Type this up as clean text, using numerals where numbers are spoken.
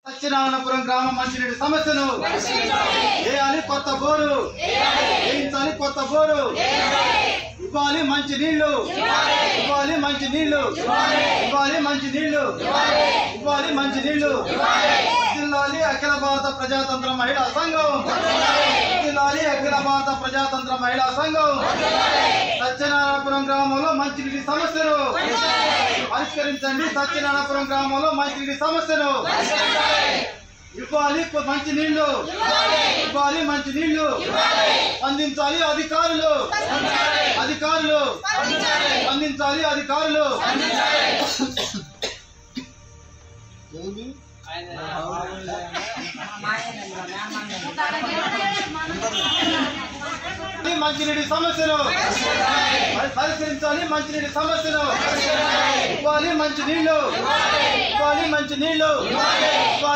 సత్యనారాయణపురం గ్రామ మంచినీటి సమస్యను వేయాలి కొత్త బోరు, వేయించాలి కొత్త బోరు, ఇవ్వాలి మంచి నీళ్లు, ఇవ్వాలి మంచి నీళ్లు, ఇవ్వాలి మంచి నీళ్లు, ఇవ్వాలి మంచి నీళ్లు. జిల్లాలి అఖిల భారత ప్రజాతంత్ర మహిళా సంఘం, జిల్లాలి అఖిల భారత ప్రజాతంత్ర మహిళా సంఘం. సత్యనారాయణపురం గ్రామంలో మంచినీటి సమస్యను పరిష్కరించండి. సత్యనారాయణపురం గ్రామంలో మంచినీటి సమస్యను ఇవ్వాలి మంచి నీళ్లు, ఇవ్వాలి మంచి నీళ్లు అందించాలి అధికారులు, అధికారులు అందించాలి అధికారులు. మంచినీటి సమస్యను పరిష్కరించాలి, మంచినీటి సమస్యను ఇవ్వాలి మంచి నీళ్లు, ఇవ్వాలి మంచి నీళ్లు.